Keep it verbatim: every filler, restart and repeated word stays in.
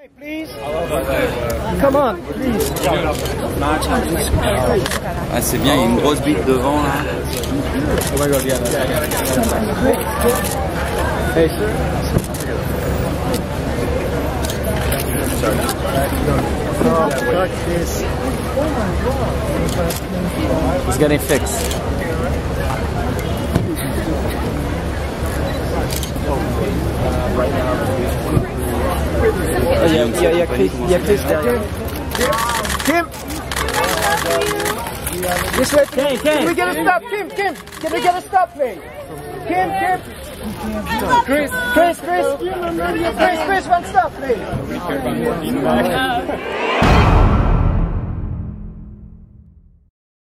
Please. Come on, please. Ah, c'est bien, il y a une grosse bite devant là. Hey, sir. It's getting fixed. Il y a, il y a, il y a Chris, il y a Chris derrière. Kim! This way, Kim, Kim! We gotta stop, Kim, Kim! Can we get a stop, please? Kim, Kim! Chris, Chris, Chris! Chris, Chris, one stop, please!